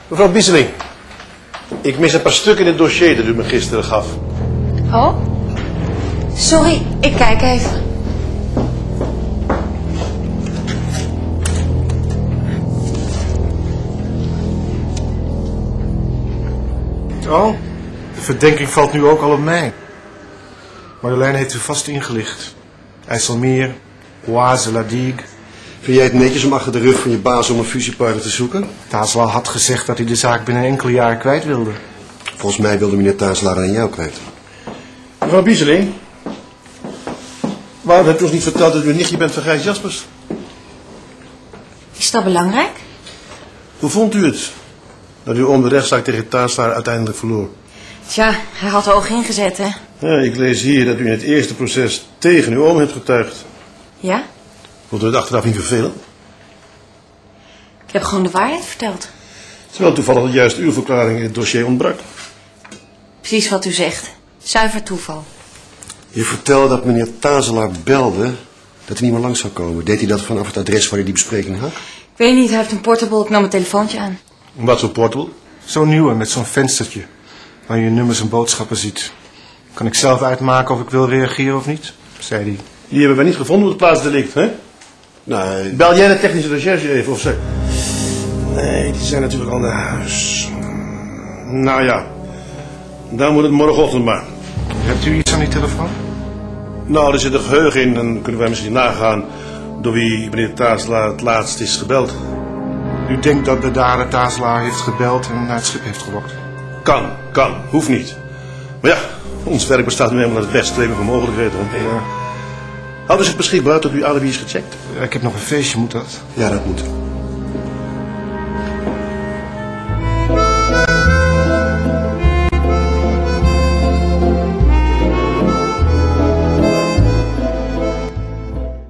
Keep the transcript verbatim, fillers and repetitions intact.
Mevrouw Bieseling, ik mis een paar stukken in het dossier dat u me gisteren gaf. Oh? Sorry, ik kijk even. Oh, de verdenking valt nu ook al op mij. Marjolein heeft u vast ingelicht. IJsselmeer, Oise, La Digue. Vind jij het netjes om achter de rug van je baas om een fusiepartner te zoeken? Tazelaar had gezegd dat hij de zaak binnen enkele jaren kwijt wilde. Volgens mij wilde meneer Tazelaar aan jou kwijt. Mevrouw Bieseling, waarom hebt u ons niet verteld dat u een nichtje bent van Gijs Jaspers? Is dat belangrijk? Hoe vond u het dat uw oom de rechtszaak tegen Tazelaar uiteindelijk verloor? Tja, hij had er oog ingezet, hè? Ja, ik lees hier dat u in het eerste proces tegen uw oom hebt getuigd. Ja? Vond u het achteraf niet vervelend? Ik heb gewoon de waarheid verteld. Terwijl toevallig dat juist uw verklaring in het dossier ontbrak. Precies wat u zegt. Zuiver toeval. Je vertelde dat meneer Tazelaar belde dat hij niet meer langs zou komen. Deed hij dat vanaf het adres waar hij die bespreking had? Ik weet niet, hij heeft een portable. Ik nam mijn telefoontje aan. Wat voor portable? Zo'n nieuwe met zo'n venstertje. Waar je nummers en boodschappen ziet. Kan ik zelf uitmaken of ik wil reageren of niet? Zei hij. Die hebben we niet gevonden op het plaatsdelict, hè? Nou, bel jij de technische recherche even of ze... Nee, die zijn natuurlijk al naar huis. Nou ja, dan moet het morgenochtend maar. Hebt u iets aan die telefoon? Nou, er zit een geheugen in. Dan kunnen wij misschien nagaan door wie meneer Tazelaar het laatst is gebeld. U denkt dat de dader Tazelaar heeft gebeld en naar het schip heeft gelokt? Kan, kan, hoeft niet. Maar ja, ons werk bestaat nu helemaal uit het best streven van mogelijkheden. Ja. Houden ze het beschikbaar tot uw alibi is gecheckt? Ik heb nog een feestje, moet dat? Ja, dat moet.